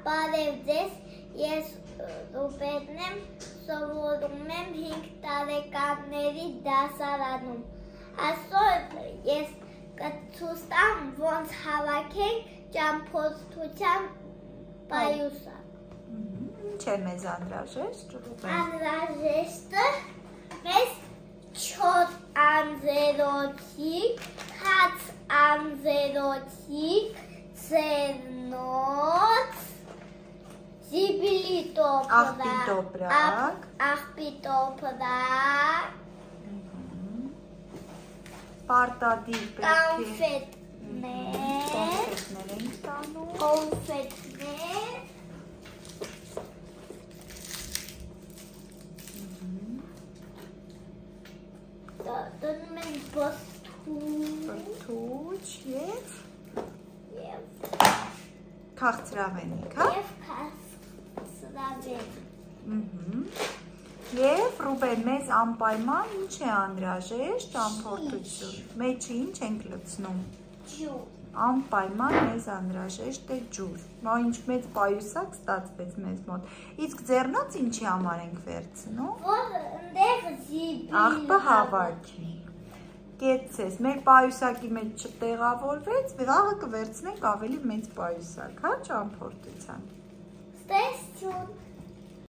Բարև ձեզ, ես Ռուբենն եմ, սովորում եմ 5 տարեկանների դասարանում։ Այսօր ես կցույց տամ, ոնց հավաքենք ճամփորդության պայուսակ։ Ինչ է մեզ անհրաժեշտ, Ռուբեն։ Անհրաժեշտը մեզ 4 անձերոցիկ, հաց անձերոցիկ, ծերնոց, զիբիլի տոպրակ, աղբի տոպրակ, պարտադիր կոնֆետներ ենք տանում, դնում ենք բրդուճ և քաղցրավենիք, հա? Եվ քաղցրավենիք։ Եվ Ռուբեն, մեզ անպայման ինչ է անհրաժեշտ ճամփորդություն։ Մեջը ինչ ենք լցնում։ Ջուր։ Անպայման մեզ անհրաժեշտ է ջուր։ Ինչ մեծ պայուսակ ստացվեց մեզ մոտ։ Իսկ ձեռնոց ինչի համար ենք վերցնում։ Որ ընդեղ զիբիլ աղբը հավաքի։ Կեցես, մեր պայուսակի մեջ չտեղավորվեց, վաղը կվերցնենք ավելի մեծ պայուսակ, հա, ճամփորդության։ Ստեսություն։